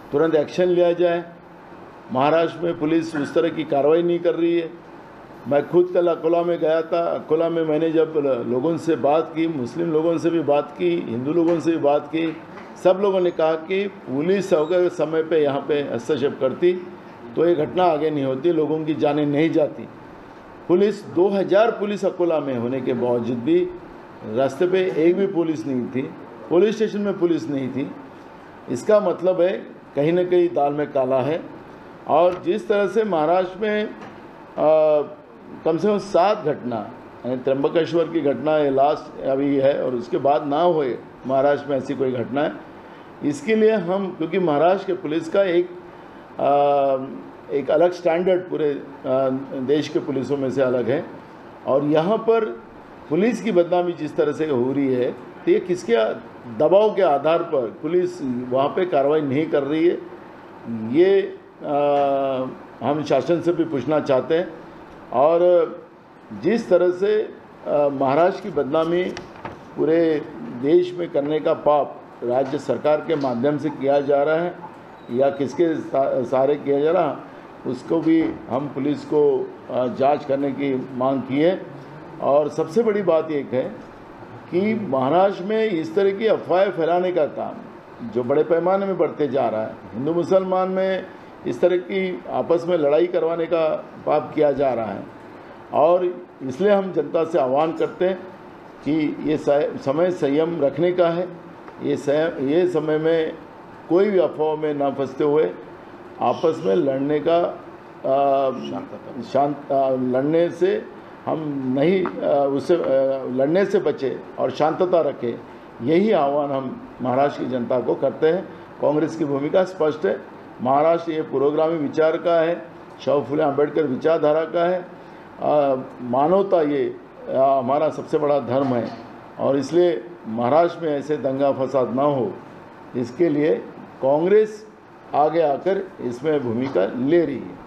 तुरंत एक्शन लिया जाए। महाराष्ट्र में पुलिस उस तरह की कार्रवाई नहीं कर रही है। मैं खुद कल अकोला में गया था। अकोला में मैंने जब लोगों से बात की, मुस्लिम लोगों से भी बात की, हिंदू लोगों से भी बात की, सब लोगों ने कहा कि पुलिस अगर समय पे यहाँ पे हस्तक्षेप करती तो ये घटना आगे नहीं होती, लोगों की जानें नहीं जाती। पुलिस 2000 पुलिस अकोला में होने के बावजूद भी रास्ते पे एक भी पुलिस नहीं थी, पुलिस स्टेशन में पुलिस नहीं थी। इसका मतलब है कहीं ना कहीं दाल में काला है। और जिस तरह से महाराष्ट्र में कम से कम 7 घटना, यानी त्र्यंबकेश्वर की घटना ये लास्ट अभी है और उसके बाद ना होए महाराष्ट्र में ऐसी कोई घटना है, इसके लिए हम, क्योंकि महाराष्ट्र के पुलिस का एक अलग स्टैंडर्ड पूरे देश के पुलिसों में से अलग है। और यहाँ पर पुलिस की बदनामी जिस तरह से हो रही है तो ये किसके दबाव के आधार पर पुलिस वहाँ पे कार्रवाई नहीं कर रही है, ये हम शासन से भी पूछना चाहते हैं। और जिस तरह से महाराष्ट्र की बदनामी पूरे देश में करने का पाप राज्य सरकार के माध्यम से किया जा रहा है या किसके सहारे किया जा रहा, उसको भी हम पुलिस को जांच करने की मांग की है। और सबसे बड़ी बात एक है कि महाराष्ट्र में इस तरह की अफवाहें फैलाने का काम जो बड़े पैमाने में बढ़ते जा रहा है, हिंदू मुसलमान में इस तरह की आपस में लड़ाई करवाने का पाप किया जा रहा है। और इसलिए हम जनता से आह्वान करते हैं कि ये समय संयम रखने का है। ये समय में कोई भी अफवाह में ना फंसते हुए आपस में लड़ने का लड़ने से हम नहीं उससे लड़ने से बचे और शांतता रखें, यही आह्वान हम महाराष्ट्र की जनता को करते हैं। कांग्रेस की भूमिका स्पष्ट है। महाराष्ट्र ये पुरोगामी विचार का है, शाहू फुले अम्बेडकर विचारधारा का है। मानवता ये हमारा सबसे बड़ा धर्म है और इसलिए महाराष्ट्र में ऐसे दंगा फसाद ना हो, इसके लिए कांग्रेस आगे आकर इसमें भूमिका ले रही है।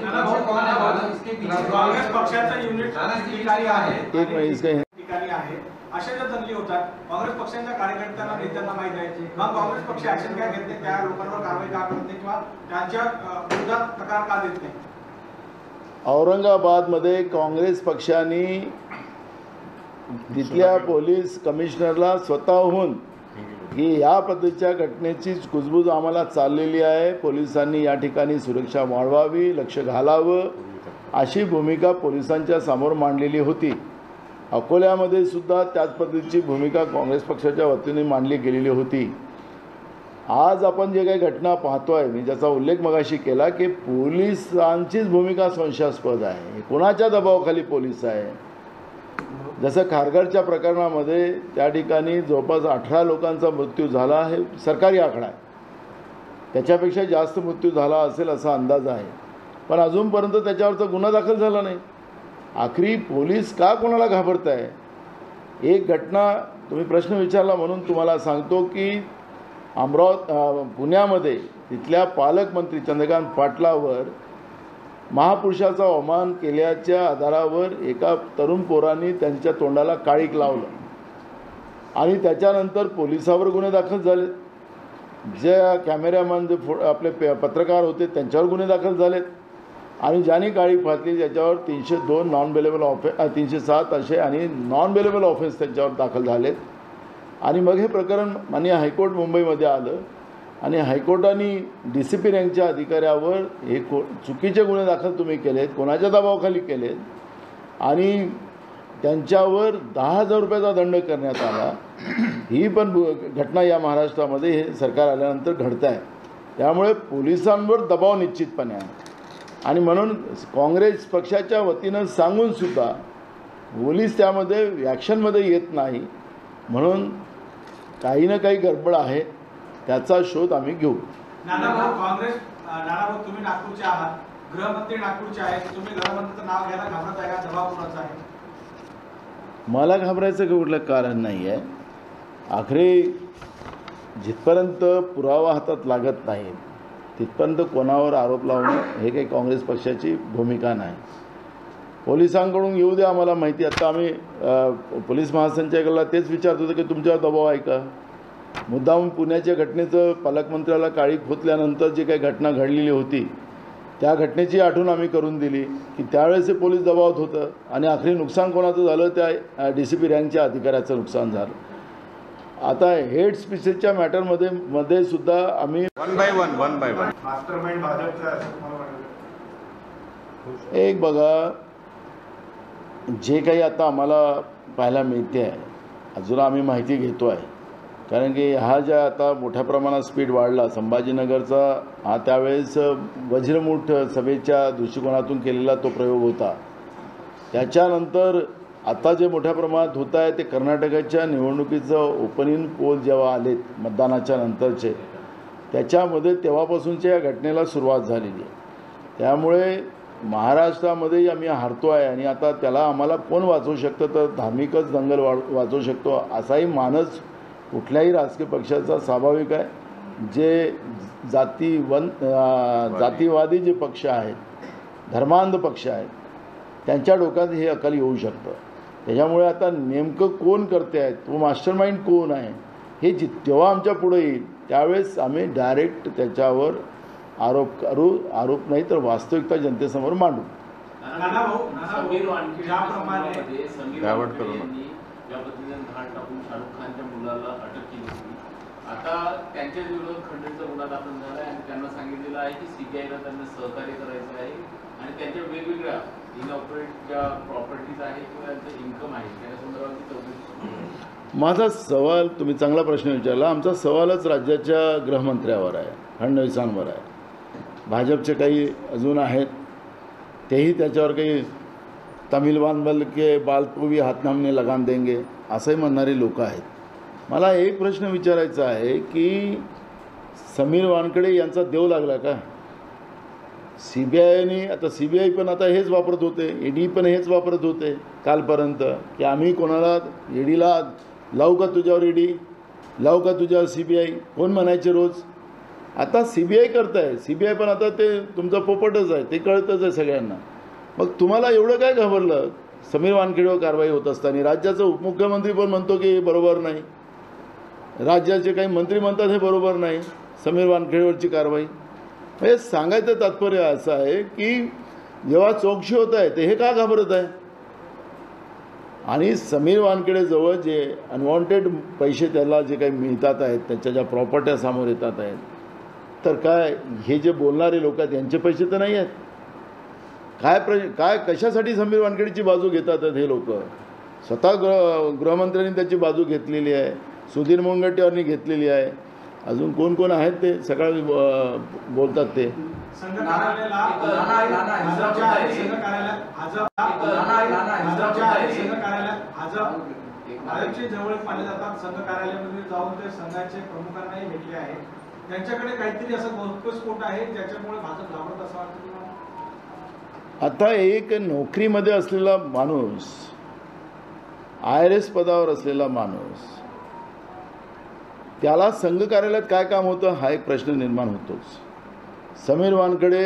काँग्रेस पक्षाचा युनिट ठिकाणी आहे, एक मिनिट इसका ठिकाणी आहे, अशा ज्या दंगली होतात काँग्रेस पक्षाच्या कार्यकर्त्यांना नेत्यांना माहित आहे, मग काँग्रेस पक्ष ऍक्शन काय घेत नाही, त्या लोकांवर कारवाई का करत नाही किंवा त्यांच्या विरोधात तक्रार का देत नाही? औरंगाबादमध्ये काँग्रेस पक्षाने तिथल्या पोलीस कमिशनरला स्वतःहून की या पद्धतीच्या घटनेची कुजबूज आम्हाला चाललेली आहे, पोलिसांनी या ठिकाणी सुरक्षा वाढवावी, लक्ष घालावं, अशी भूमिका पोलिसांच्या समोर मांडलेली होती। अकोल्यामध्ये सुद्धा त्याच पद्धतीची भूमिका काँग्रेस पक्षाच्या वतीने मांडली गेलेली होती। आज आपण जे काही घटना पाहतोय, मी ज्याचा उल्लेख मगाशी केला की पोलिसांचीच भूमिका संशयास्पद आहे, कोणाच्या दबावाखाली पोलीस आहे। जसं खारघरच्या प्रकरणामध्ये त्या ठिकाणी जवळपास 18 लोकांचा मृत्यू झाला आहे, सरकारी आकडा आहे, त्याच्यापेक्षा जास्त मृत्यू झाला असेल असा अंदाज आहे, पण अजूनपर्यंत त्याच्यावरचा गुन्हा दाखल झाला नाही। आखरी पोलीस का कोणाला घाबरत आहे? एक घटना तुम्ही प्रश्न विचारला म्हणून तुम्हाला सांगतो की पुण्यामध्ये तिथल्या पालकमंत्री चंद्रकांत पाटलावर महापुरुषाचा अवमान केल्याच्या आधारावर एका तरुण पोरांनी त्यांच्या तोंडाला काळीक लावलं आणि त्याच्यानंतर पोलिसावर गुन्हे दाखल झाले। जे कॅमेरामॅन जे आपले पत्रकार होते त्यांच्यावर गुन्हे दाखल झालेत आणि ज्यांनी काळीक फाटली त्याच्यावर 302 नॉन बेलेबल ऑफेन्स 307 असे आणि नॉन बेलेबल ऑफेन्स त्यांच्यावर दाखल झालेत। आणि मग हे प्रकरण माननीय हायकोर्ट मुंबईमध्ये आलं आणि हायकोर्टाने DCP रँकच्या अधिकाऱ्यावर हे चुकीचे गुन्हे दाखल तुम्ही केलेत, कोणाच्या दबावाखाली केलेत आणि त्यांच्यावर 10,000 रुपयाचा दंड करण्यात आला। ही पण घटना या महाराष्ट्रामध्ये हे सरकार आल्यानंतर घडत आहे। त्यामुळे पोलिसांवर दबाव निश्चितपणे आहे आणि म्हणून काँग्रेस पक्षाच्या वतीनं सांगून सुद्धा पोलीस त्यामध्ये ॲक्शनमध्ये येत नाही, म्हणून काही ना काही गडबड आहे, त्याचा शोध आम्ही घेऊ। नानाभाऊ, नानाभाऊ तुम्ही नागपूरचे आहात, गृहमंत्री नागपूरचे आहेत, तुम्ही गृहमंत्र्यांचं नाव घ्यायला घाबरत आहे का? दबाव कोणाचा आहे? मला घाबरायचं कुठलं कारण नाही आहे। आखरी जिथपर्यंत पुरावा हातात लागत नाही तिथपर्यंत कोणावर आरोप लावणं हे काही काँग्रेस पक्षाची भूमिका नाही। पोलिसांकडून येऊ द्या आम्हाला माहिती। आता आम्ही पोलीस महासंचालकाला तेच विचारत होतो की तुमच्यावर दबाव आहे का, मुद्दामून पुण्याच्या घटनेचं पालकमंत्र्याला काळी खोचल्यानंतर जी काही घटना घडलेली होती त्या घटनेची आठवण आम्ही करून दिली की त्यावेळेस हे पोलीस दबावात होतं आणि आखरी नुकसान कोणाचं झालं, त्या DCP रँकच्या अधिकाऱ्याचं नुकसान झालं. आता हेड स्पीचच्या मॅटरमध्ये सुद्धा आम्ही वन बाय वन मास्टरमाइंड भाजपचा आहे असं तुम्हाला वाटतं? एक बघा, जे काही आता आम्हाला पाहायला मिळते आहे, अजून आम्ही माहिती घेतो आहे, कारण की हा ज्या आता मोठ्या प्रमाणात स्पीड वाढला संभाजीनगरचा, हा त्यावेळेस वज्रमूठ सभेच्या दृष्टिकोनातून केलेला तो प्रयोग होता. त्याच्यानंतर आता जे मोठ्या प्रमाणात होत आहे ते कर्नाटकाच्या निवडणुकीचं ओपनिंग पोल जेव्हा आलेत मतदानाच्या नंतरचे, त्याच्यामध्ये तेव्हापासूनच्या या घटनेला सुरुवात झालेली आहे. त्यामुळे महाराष्ट्रामध्येही आम्ही हारतो आहे आणि आता त्याला आम्हाला कोण वाचवू शकतं, तर धार्मिकच दंगल वाचवू शकतो असाही मानस कुठल्याही राजकीय पक्षाचा स्वाभाविक आहे. जे जातीवादी जे पक्ष आहेत, धर्मांध पक्ष आहेत, त्यांच्या डोक्यात हे अकल येऊ शकतं. त्याच्यामुळे आता नेमकं कोण करते आहे, तो मास्टरमाइंड कोण आहे, हे जेव्हा आमच्या पुढे येईल त्यावेळेस आम्ही डायरेक्ट त्याच्यावर आरोप नाही तर वास्तविकता जनतेसमोर मांडू. समीर वानखेडे ज्याप्रमाणे समीर गावट वानखेडे करू नका. यांनी ज्या पद्धतीने धाड टाकून शाहरुख खानच्या मुलाला अटक केली होती, आता त्यांच्या विरोधात खंडणीचा गुन्हा दाखल झाला आहे आणि त्यांना सांगितलेलं आहे की CBIला त्यांना सहकार्य करायचं आहे आणि त्यांच्या वेगवेगळ्या इनऑपरेट ज्या प्रॉपर्टीज आहेत किंवा त्यांचं इन्कम आहे त्या संदर्भात चौकशी. माझा सवाल, तुम्ही चांगला प्रश्न विचारला. आमचा सवालच राज्याच्या गृहमंत्र्यावर आहे, फडणवीसांवर आहे. भाजपचे काही अजून आहेत तेही त्याच्यावर काही तमिल बांधल के बाल को भी हाथ हमने लगान देंगे असंही म्हणणारे लोक आहेत. मला एक प्रश्न विचारायचा आहे की समीर वानखेडे यांचा देव लागला का? CBIने आता CBI पण आता हेच वापरत होते, ED पण हेच वापरत होते कालपर्यंत की आम्ही कोणाला EDला लावू का तुझ्यावर ED, लावू का तुझ्यावर CBI, कोण म्हणायचे रोज. आता CBI करत आहे. CBI पण आता ते तुमचा पोपटच आहे, ते कळतच आहे सगळ्यांना. मग तुम्हाला एवढं काय घाबरलं समीर वानखेडेवर कारवाई होत असताना? राज्याचा उपमुख्यमंत्री पण म्हणतो की हे बरोबर नाही, राज्याचे काही मंत्री म्हणतात हे बरोबर नाही समीर वानखेडेवरची कारवाई. हे सांगायचं तात्पर्य असं आहे की जेव्हा चौकशी होत आहे ते हे का घाबरत आहे. आणि समीर वानखेडेजवळ जे अनवॉन्टेड पैसे त्याला जे काही मिळतात आहेत, त्याच्या ज्या प्रॉपर्ट्या समोर येतात आहेत, तर काय हे जे बोलणारे लोक आहेत यांचे पैसे तर नाही आहेत. काय कशासाठी समीर वानखेडेची बाजू घेतात हे लोक? स्वतः गृहमंत्र्यांनी त्याची बाजू घेतलेली आहे, सुधीर मुनगंटीवारांनी घेतलेली आहे, अजून कोण कोण आहेत ते सकाळी बोलतात ते. संघ कार्यालयाला भाजपचे जवळ मानले जातात. संघ कार्यालयामध्ये जाऊन ते संघाचे प्रमुखांनाही भेटले आहेत. त्यांच्याकडे काहीतरी असं घटस्फोट आहे ज्याच्यामुळे भाजप घाबरत असं वाटतं तुम्हाला? आता एक नोकरीमध्ये असलेला माणूस, IRS पदावर असलेला माणूस, त्याला संघ कार्यालयात काय काम होतं हा एक प्रश्न निर्माण होतोच. समीर वानखेडे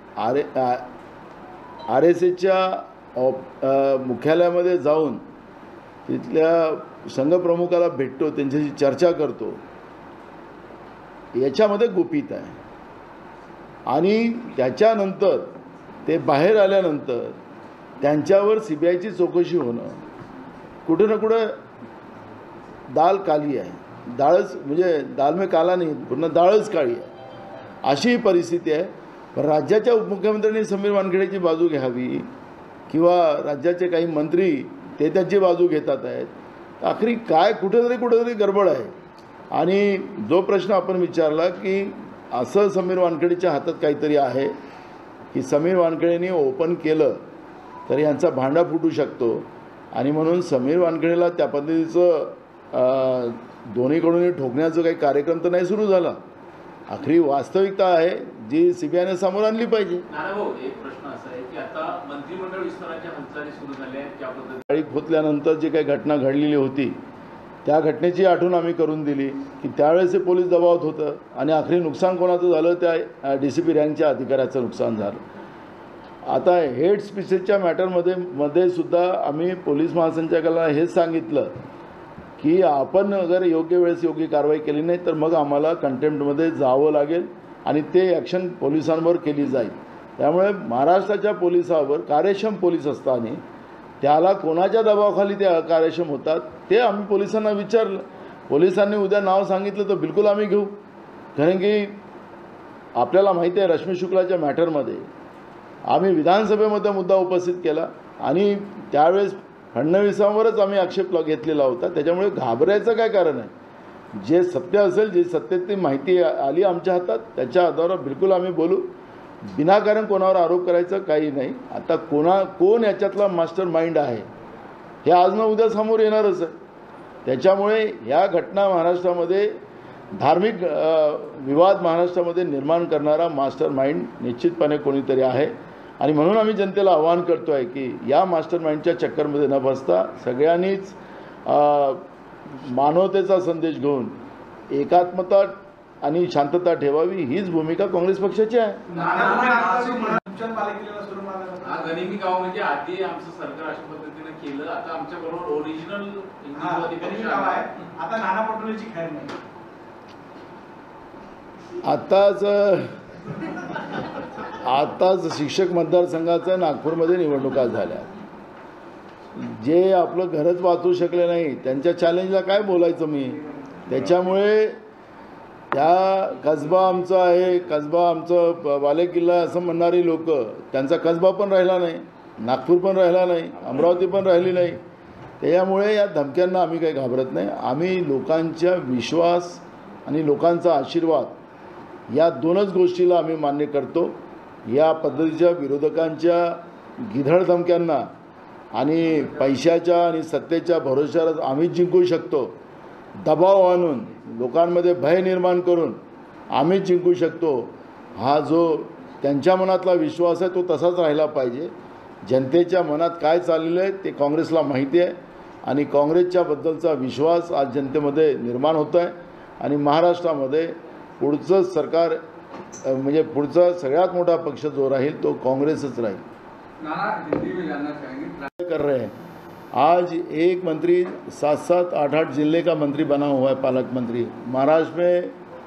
RSSच्या मुख्यालयामध्ये जाऊन तिथल्या संघप्रमुखाला भेटतो, त्यांच्याशी चर्चा करतो, याच्यामध्ये गुपित आहे. आणि त्याच्यानंतर ते बाहेर आल्यानंतर त्यांच्यावर CBIची चौकशी होणं, कुठं ना कुठं दाल काली आहे, डाळच म्हणजे दाल में काला नाही, पूर्ण डाळच काळी आहे, अशी परिस्थिती आहे. पण राज्याच्या उपमुख्यमंत्र्यांनी समीर वानखेडेची बाजू घ्यावी किंवा राज्याचे काही मंत्री ते त्यांची बाजू घेतात आहेत. आखरी काय कुठेतरी गडबड आहे. आणि जो प्रश्न आपण विचारला की असं समीर वानखेडेच्या हातात काहीतरी आहे की समीर वानखेडेंनी ओपन केलं तर यांचा भांडा फुटू शकतो आणि म्हणून समीर वानखेडेला त्या पद्धतीचं दोन्हीकडून ठोकण्याचं काही कार्यक्रम तर नाही सुरू झाला. आखरी वास्तविकता आहे जी CBIने समोर आणली पाहिजे. नानाभाऊ, एक प्रश्न असा आहे की आता मंत्रिमंडळ विस्ताराच्या हालचाली सुरू झाल्या आहेत, त्या पद्धतीने काळी खोचल्यानंतर जी काही घटना घडलेली होती त्या घटनेची आठवण आम्ही करून दिली की त्यावेळेस हे पोलीस दबावात होतं आणि आखरी नुकसान कोणाचं झालं, त्या DCP रँकच्या अधिकाऱ्याचं नुकसान झालं. आता हेड स्पीचच्या मॅटरमध्ये सुद्धा आम्ही पोलीस महासंचालकाला हेच सांगितलं की आपण अगर योग्य वेळेस योग्य कारवाई केली नाही तर मग आम्हाला कंटेम्प्टमध्ये जावं लागेल आणि ते ॲक्शन पोलिसांवर केली जाईल. त्यामुळे महाराष्ट्राच्या पोलिसावर कार्यक्षम पोलीस असताना त्याला कोणाच्या दबावाखाली ते अकार्यक्षम होतात ते आम्ही पोलिसांना विचारलं. पोलिसांनी उद्या नाव सांगितलं तर बिलकुल आम्ही घेऊ. कारण की आपल्याला माहिती आहे रश्मी शुक्लाच्या मॅटरमध्ये आम्ही विधानसभेमध्ये मुद्दा उपस्थित केला आणि त्यावेळेस फडणवीसांवरच आम्ही आक्षेप घेतलेला होता. त्याच्यामुळे घाबरायचं काय कारण आहे. जे सत्य असेल जे सत्याची माहिती आली आमच्या हातात त्याच्या आधारावर बिलकुल आम्ही बोलू. विनाकारण कोणावर आरोप करायचं काही नाही. आता कोण याच्यातला मास्टर माइंड आहे हे आज ना उद्या समोर येणारच आहे. त्याच्यामुळे ह्या घटना महाराष्ट्रामध्ये धार्मिक विवाद महाराष्ट्रामध्ये निर्माण करणारा मास्टर माइंड निश्चितपणे कोणीतरी आहे आणि म्हणून आम्ही जनतेला आवाहन करतो आहे की या मास्टर माइंडच्या चक्करमध्ये न बसता सगळ्यांनीच मानवतेचा संदेश घेऊन एकात्मता आणि शांतता ठेवावी हीच भूमिका काँग्रेस पक्षाची आहे. हा गनिमी गाव म्हणजे आधी आमचं सरकार अशा पद्धतीने केलं. आता आमच्या बरोबर ओरिजिनल आता नाना पटोलेची खैर नाही. आताच शिक्षक मतदारसंघाच्या नागपूरमध्ये निवडणुका झाल्या. जे आपलं घरच वाचू शकले नाही त्यांच्या चॅलेंजला काय बोलायचं मी. त्याच्यामुळे त्या कसबा आमचा आहे, कसबा आमचं बालेकिल्ला असं म्हणणारी लोक त्यांचा कसबा पण राहिला नाही, नागपूर पण राहिला नाही, अमरावती पण राहिली नाही. त्याच्यामुळे या धमक्यांना आम्ही काही घाबरत नाही. आम्ही लोकांचा विश्वास आणि लोकांचा आशीर्वाद या दोनच गोष्टीला आम्ही मान्य करतो. या पद्धतीच्या विरोधकांच्या गिधड धमक्यांना आणि पैशाच्या आणि सत्तेच्या भरोश्यावर आम्ही जिंकू शकतो. दबाव आणून लोकांमध्ये भय निर्माण करून आम्ही जिंकू शकतो. हा जो त्यांच्या मनातला विश्वास आहे तो तसाच राहिला पाहिजे. जनतेच्या मनात काय चाललेलं आहे ते काँग्रेसला माहिती आहे आणि काँग्रेसच्याबद्दलचा विश्वास आज जनतेमध्ये निर्माण होतो आहे आणि महाराष्ट्रामध्ये पुढचं सरकार म्हणजे पुढचा सगळ्यात मोठा पक्ष जो राहील तो काँग्रेसच राहील. कर रहे हैं आज एक मंत्री 7-7, 8-8 जिले का मंत्री बना हुआ है, पालक मंत्री. महाराष्ट्र में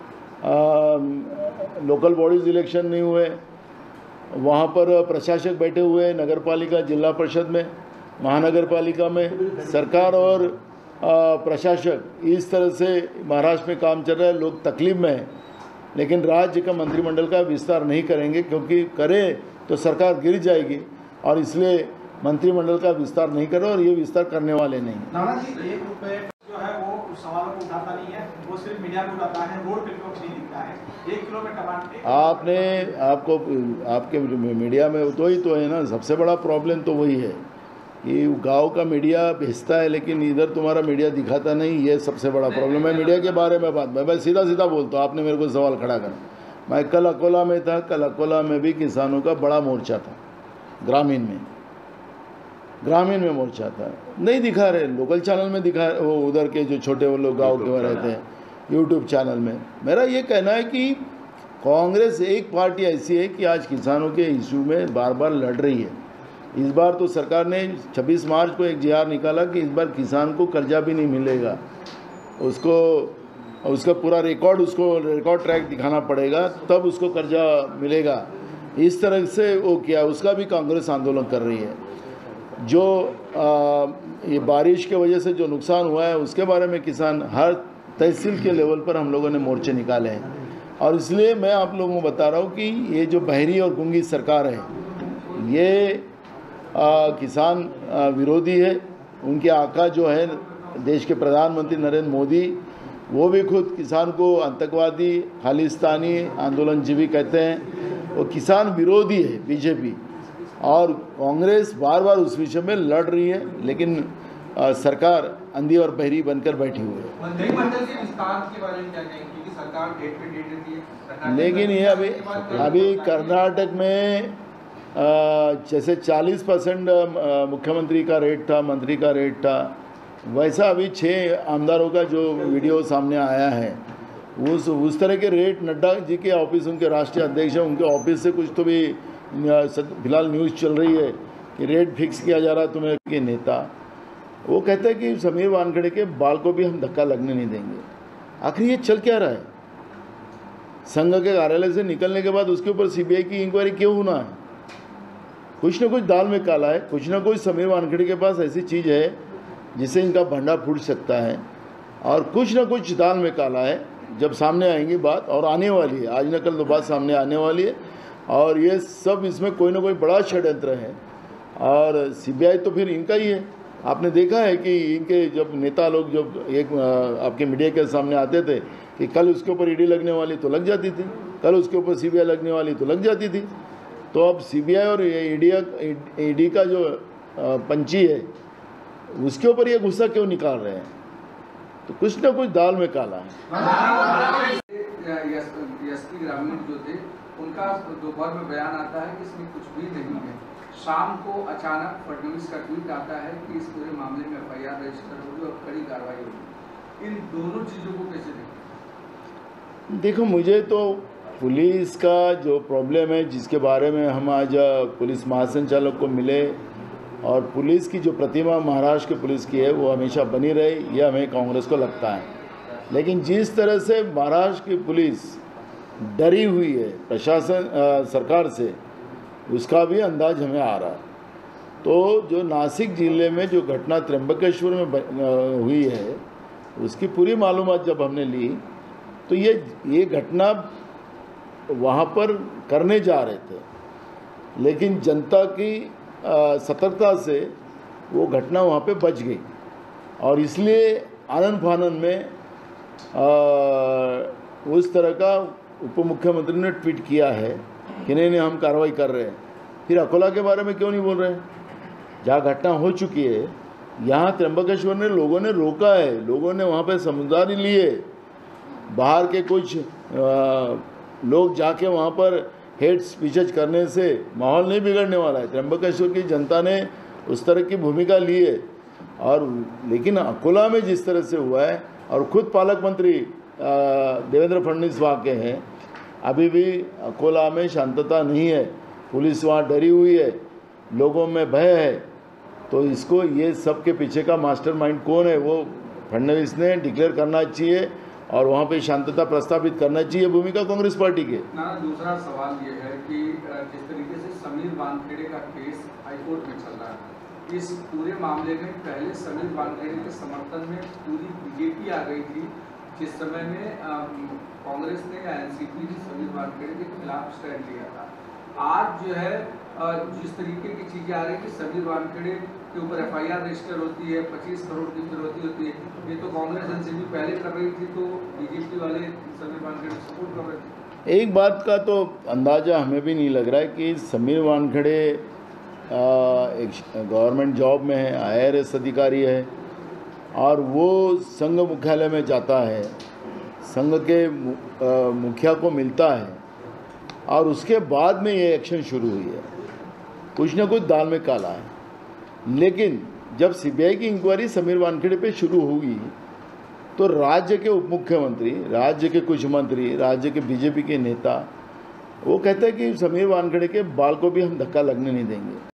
लोकल बॉडीज़ इलेक्शन नहीं हुए, वहाँ पर प्रशासक बैठे हुए हैं नगर पालिका जिला परिषद में, महानगर पालिका में. सरकार और प्रशासक इस तरह से महाराष्ट्र में काम चल रहा है. लोग तकलीफ में हैं लेकिन राज्य का मंत्रिमंडल का विस्तार नहीं करेंगे क्योंकि करें तो सरकार गिर जाएगी और इसलिए मंत्रिमंडल का विस्तार नहीं करो और ये विस्तार करने वाले नहीं. नाना जी, 1 रुपये जो है वो सवालों को उठाता नहीं है, वो सिर्फ मीडिया को उठाता है, रोड पे कुछ नहीं दिखता है. 1 किलो में टमाटर आपने आपको आपके मीडिया में तो ही तो है ना. सबसे बड़ा प्रॉब्लम तो वही है कि गांव का मीडिया भेजता है लेकिन इधर तुम्हारा मीडिया दिखाता नहीं. ये सबसे बड़ा प्रॉब्लम है. मीडिया के बारे में बात मैं सीधा सीधा बोलता हूँ. आपने मेरे को सवाल खड़ा करा. मैं कल अकोला में था. कल अकोला में भी किसानों का बड़ा मोर्चा था. ग्रामीण में मोर्चा था. नहीं दिखा रहे. लोकल चैनल में दिखा, वो उधर के जो छोटे वो लोग गाँव के वहाँ रहते हैं यूट्यूब चैनल में. मेरा ये कहना है कि कांग्रेस एक पार्टी ऐसी है कि आज किसानों के इशू में बार बार लड़ रही है. इस बार तो सरकार ने 26 मार्च को एक GR निकाला कि इस बार किसान को कर्जा भी नहीं मिलेगा. उसका पूरा रिकॉर्ड ट्रैक दिखाना पड़ेगा तब उसको कर्जा मिलेगा. इस तरह से वो किया. उसका भी कांग्रेस आंदोलन कर रही है. जो ये बारिश के वजह से जो नुकसान हुआ है उसके बारे में किसान हर तहसील के लेवल पर हम लोगों ने मोर्चे निकाले हैं. और इसलिए मैं आप लोगों को बता रहा हूँ कि ये जो बहरी और गूंगी सरकार है ये किसान विरोधी है. उनके आका जो है देश के प्रधानमंत्री नरेंद्र मोदी वो भी खुद किसान को आतंकवादी खालिस्तानी आंदोलनजीवी कहते हैं. वो किसान विरोधी है बीजेपी. और कांग्रेस बार बार उस विषय में लड़ रही है लेकिन सरकार अंधी और बहरी बनकर बैठी हुई है. मंत्रिमंडल के विस्तार के बारे में क्या कहेंगे कि सरकार डेट पे डेट देती है लेकिन ये अभी कर्नाटक में जैसे 40% मुख्यमंत्री का रेट था, मंत्री का रेट था, वैसा अभी 6 आमदारों का जो वीडियो सामने आया है उस तरह के रेट नड्डा जी के ऑफिस, उनके राष्ट्रीय अध्यक्ष हैं, उनके ऑफिस से कुछ तो भी फिलहाल न्यूज़ चल रही है कि रेट फिक्स किया जा रहा है तुम्हें के नेता. वो कहता है कि समीर वानखेड़े के बाल को भी हम धक्का लगने नहीं देंगे। आखिर ये चल क्या रहा है? संघ के कार्यालय से निकलने के बाद उसके ऊपर सीबीआई की इंक्वायरी क्यों होना है? कुछ ना कुछ दाल में काला है, कुछ ना कुछ समीर वानखेड़े के पास ऐसी चीज़ है जिससे इनका भंडा फूट सकता है, और कुछ ना कुछ दाल में काला है। जब सामने आएंगी बात, और आने वाली है, आज न कल तो बात सामने आने वाली है, और ये सब इसमें कोई ना कोई बड़ा षड्यंत्र है। और सीबीआई तो फिर इनका ही है। आपने देखा है कि इनके जब नेता लोग जब एक आपके मीडिया के सामने आते थे कि कल उसके ऊपर ईडी लगने वाली तो लग जाती थी, कल उसके ऊपर सीबीआई लगने वाली तो लग जाती थी। तो अब सीबीआई और ईडी का जो पंची है उसके ऊपर ये गुस्सा क्यों निकाल रहे हैं? तो कुछ ना कुछ दाल में काला है। एसपी ग्रामीण जो थे उनका दोपहर में बयान आता है कि इसमें कुछ भी नहीं है। शाम को अचानक फडणवीस का ट्वीट आता है कि इस पूरे मामले में एफआईआर रजिस्टर होगी और कड़ी कार्रवाई होगी। इन दोनों चीजों को कैसे देखें? देखो, मुझे तो पुलिस का जो प्रॉब्लम है जिसके बारे में हम आज पुलिस महासंचालक को मिले, और पुलिस की जो प्रतिमा महाराष्ट्र की पुलिस की है वो हमेशा बनी रहे, ये हमें कांग्रेस को लगता है। लेकिन जिस तरह से महाराष्ट्र की पुलिस डरी हुई है प्रशासन सरकार से, उसका भी अंदाज हमें आ रहा है। तो जो नासिक ज़िले में जो घटना त्र्यंबकेश्वर में हुई है उसकी पूरी मालूमात जब हमने ली, तो ये घटना वहाँ पर करने जा रहे थे, लेकिन जनता की सतर्कता से वो घटना वहाँ पे बच गई, और इसलिए आनन फानन में उस तरह का उप मुख्यमंत्री ने ट्वीट किया है कि नहीं हम कार्रवाई कर रहे हैं। फिर अकोला के बारे में क्यों नहीं बोल रहे हैं? जहाँ घटना हो चुकी है, यहाँ त्र्यंबकेश्वर में लोगों ने रोका है, लोगों ने वहाँ पे समझदारी ली है। बाहर के कुछ लोग जाके वहाँ पर हेट स्पीचेज करने से माहौल नहीं बिगड़ने वाला है। त्र्यंबकेश्वर की जनता ने उस तरह की भूमिका ली है। और लेकिन अकोला में जिस तरह से हुआ है, और खुद पालक मंत्री देवेंद्र फडणवीस वहाँ के हैं, अभी भी अकोला में शांतता नहीं है, पुलिस वहाँ डरी हुई है, लोगों में भय है। तो इसको ये सब के पीछे का मास्टरमाइंड कौन है वो फडणवीस ने डिक्लेयर करना चाहिए, और वहाँ पे शांतता प्रस्तावित करना चाहिए भूमिका कांग्रेस पार्टी के। ना दूसरा सवाल ये है कि जिस तरीके से समीर वानखेड़े का केस हाईकोर्ट में चल रहा है, इस पूरे मामले में पहले समीर वानखेड़े के समर्थन में पूरी बीजेपी आ गई थी, जिस समय में कांग्रेस ने या एनसीपी ने समीर वानखेड़े के खिलाफ स्टैंड लिया था। आज जो है जिस तरीके की चीजें आ रही है कि समीर वानखेड़े के ऊपर एफआईआर रजिस्टर होती है, 25 करोड़ की फिरौती होती है, ये तो कांग्रेस एनसीपी पहले कर रही थी, तो बीजेपी वाले समीर वानखेड़े सपोर्ट कर रहे थे। एक बात का तो अंदाज़ा हमें भी नहीं लग रहा है कि समीर वानखेड़े एक गवर्नमेंट जॉब में है, IAS अधिकारी है, और वो संघ मुख्यालय में जाता है, संघ के मुखिया को मिलता है, और उसके बाद में ये एक्शन शुरू हुई है। कुछ ना कुछ दाल में काला है। लेकिन जब सीबीआई की इंक्वायरी समीर वानखेड़े पे शुरू होगी, तो राज्य के उप मुख्यमंत्री, राज्य के कुछ मंत्री, राज्य के बीजेपी के नेता, वो कहते हैं कि समीर वानखेड़े के बाल को भी हम धक्का लगने नहीं देंगे।